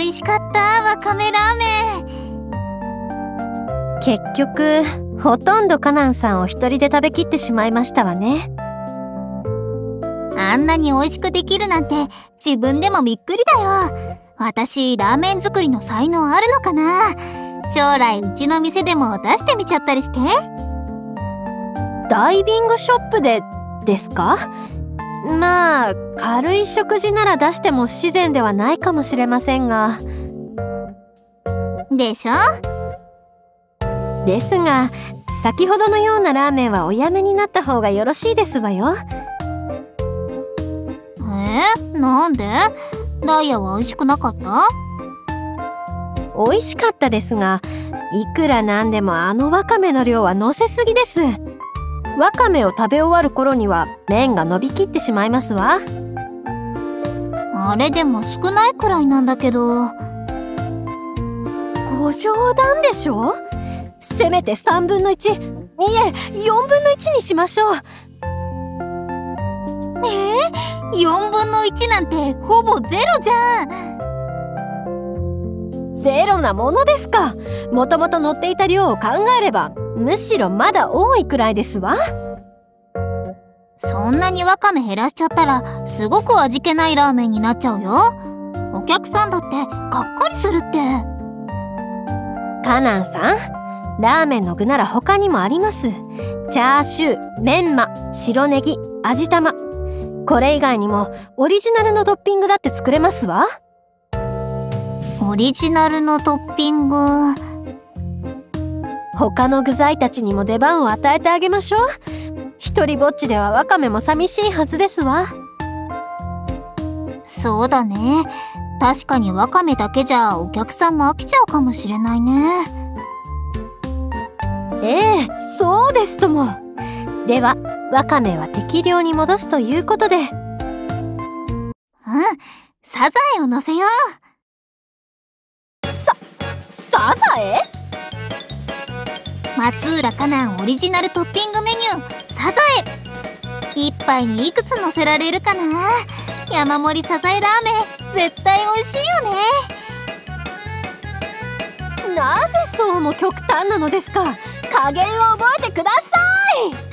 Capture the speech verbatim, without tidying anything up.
美味しかった、わかめラーメン。 結局ほとんどカナンさんを一人で食べきってしまいましたわね。 あんなに美味しくできるなんて自分でもびっくりだよ。私ラーメン作りの才能あるのかな。将来うちの店でも出してみちゃったりして。 ダイビングショップでですか？まあ軽い食事なら出しても不自然ではないかもしれませんが。 でしょ？ ですが先ほどのようなラーメンはおやめになった方がよろしいですわよ。 えー、なんで？ダイヤは美味しくなかった？ 美味しかったですが、いくらなんでもあのわかめの量はのせすぎです。わかめを食べ終わる頃には麺が伸びきってしまいますわ。 あれでも少ないくらいなんだけど。 ご冗談でしょ？せめてさんぶんのいち、いえよんぶんのいちにしましょう。 えー、よんぶんのいちなんてほぼゼロじゃん。 ゼロなものですか。もともと乗っていた量を考えればむしろまだ多いくらいですわ。 そんなにわかめ減らしちゃったらすごく味気ないラーメンになっちゃうよ。お客さんだってがっかりするって。 カナンさん、ラーメンの具なら他にもあります。チャーシュー、メンマ、白ネギ、味玉。これ以外にもオリジナルのトッピングだって作れますわ。 オリジナルのトッピング。 他の具材たちにも出番を与えてあげましょう。一人ぼっちではわかめも寂しいはずですわ。 そうだね。確かにわかめだけじゃお客さんも飽きちゃうかもしれないね。 ええ、そうですとも。ではわかめは適量に戻すということで。うん、 サザエをのせよう。 さ、サザエ？ 松浦カナンオリジナルトッピングメニュー、サザエ。一杯にいくつのせられるかな。山盛りサザエラーメン、絶対美味しいよね。なぜそうも極端なのですか。加減を覚えてください。